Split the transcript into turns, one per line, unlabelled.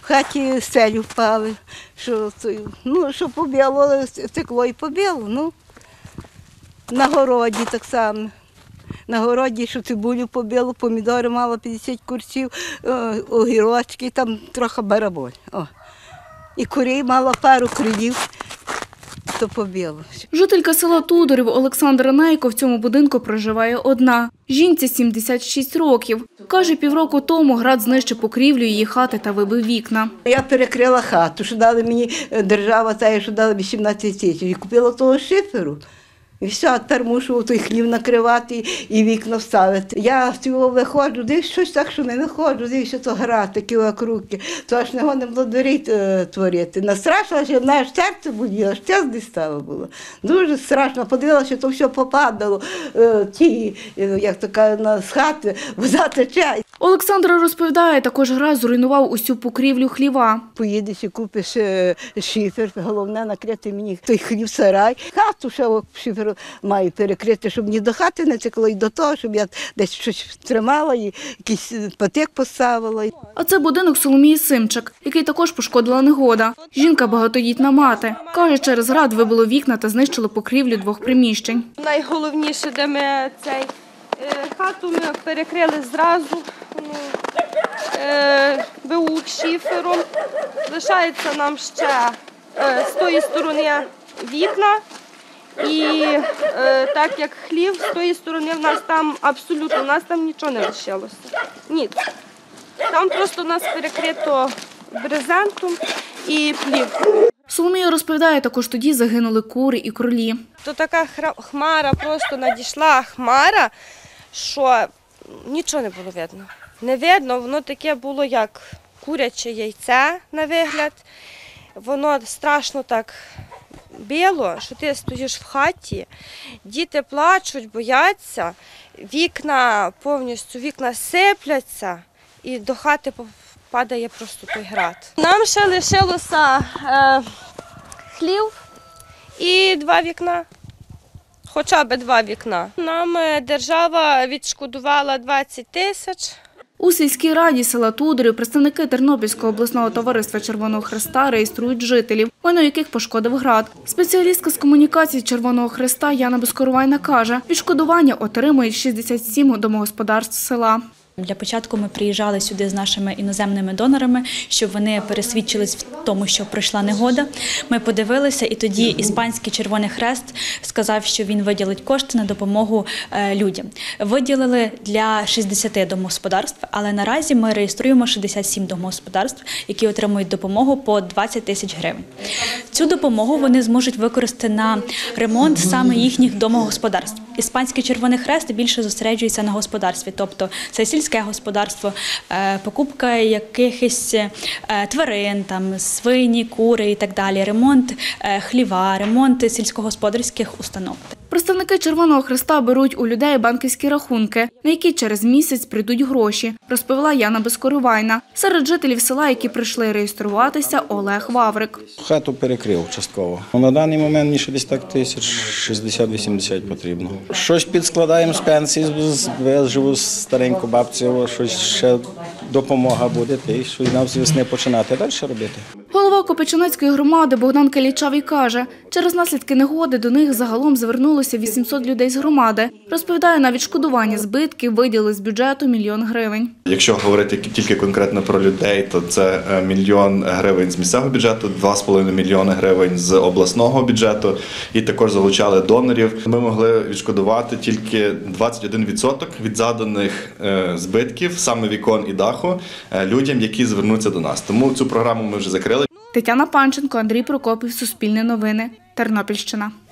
В хаті стелю впали, що побіло, стекло і побіло. На городі так само. На городі, що цибулю побило, помідори мало 50 курців, огірочки, там трохи бараболь. І курей мало пару крилів, то побило.
Жителька села Тодорів Олександра Нейко в цьому будинку проживає одна. Жінці 76 років. Каже, півроку тому град знищив покрівлю її хати та вибив вікна.
Я перекрила хату, що дали мені держава, що дали 18 тисяч, і купила того шиферу. І все, а тепер мушу той хлів накривати і вікна вставити. Я з цього виходжу, дивись, щось так, що не виходжу, дивись, що то гра, такі окруки. То аж не годно було дверей творити. Настрашила, що аж серце боліло, аж час дістало було. Дуже страшно. Подивилася, що то все попадало, як то кажуть, з хати, вода тече.
Олександра розповідає, також град зруйнував усю покрівлю хліва.
Поїдеш і купиш шифер, головне накрити мені той хлів-сарай. Хату ще шифер маю перекрити, щоб ні до хати не текло, і до того, щоб я десь щось тримала, і якийсь патик поставила.
А це будинок Соломії Симчик, який також пошкодила негода. Жінка багатодітна мати. Каже, через град вибило вікна та знищило покрівлю 2 приміщень.
Найголовніше, де ми хату ми перекрили зразу, БУ шифером. Лишається нам ще з тої сторони вікна. І так як хлів, з тої сторони в нас там абсолютно, в нас там нічого не лишилося. Ні. Там просто нас перекрито брезентом і плівкою.
Соломія розповідає, також тоді загинули кури і кролі.
То така хмара, просто надійшла хмара, що нічого не було видно. Не видно, воно таке було, як куряче яйце на вигляд. Воно страшно так біло, що ти стоїш в хаті, діти плачуть, бояться, вікна повністю, вікна сипляться і до хати падає просто той град. Нам ще лишилося хлів і 2 вікна, хоча б 2 вікна. Нам держава відшкодувала 20 тисяч.
У сільській раді села Тодорів представники Тернопільського обласного товариства Червоного Хреста реєструють жителів, майно яких пошкодив град. Спеціалістка з комунікації Червоного Хреста Яна Безкоровайна каже, відшкодування отримують 67 домогосподарств села.
Для початку ми приїжджали сюди з нашими іноземними донорами, щоб вони пересвідчились в тому, що пройшла негода. Ми подивилися, і тоді Іспанський Червоний Хрест сказав, що він виділить кошти на допомогу людям. Виділили для 60 домогосподарств, але наразі ми реєструємо 67 домогосподарств, які отримують допомогу по 20 тисяч гривень. Цю допомогу вони зможуть використати на ремонт саме їхніх домогосподарств. Іспанський Червоний Хрест більше зосереджується на господарстві, тобто це сільське господарство, покупка якихось тварин, там, свині, кури і так далі, ремонт хліва, ремонт сільськогосподарських установ.
Представники Червоного Хреста беруть у людей банківські рахунки, на які через місяць прийдуть гроші, розповіла Яна Безкоровайна. Серед жителів села, які прийшли реєструватися, Олег Ваврик.
Хату перекрив частково. На даний момент мені ще десь так тисяч 60-80 потрібно. Щось підскладаємо з пенсії, я живу з старенькою бабцею, щось ще допомога буде, і щось нам з весни починати, а далі робити.
Голова Копичинецької громади Богдан Калічавий каже, через наслідки негоди до них загалом звернулося 800 людей з громади. Розповідає, на відшкодування збитків виділили з бюджету 1 мільйон гривень.
Якщо говорити тільки конкретно про людей, то це 1 мільйон гривень з місцевого бюджету, 2,5 мільйони гривень з обласного бюджету і також залучали донорів. Ми могли відшкодувати тільки 21% від заданих збитків, саме вікон і даху, людям, які звернуться до нас. Тому цю програму ми вже закрили.
Тетяна Панченко, Андрій Прокопів, Суспільне новини, Тернопільщина.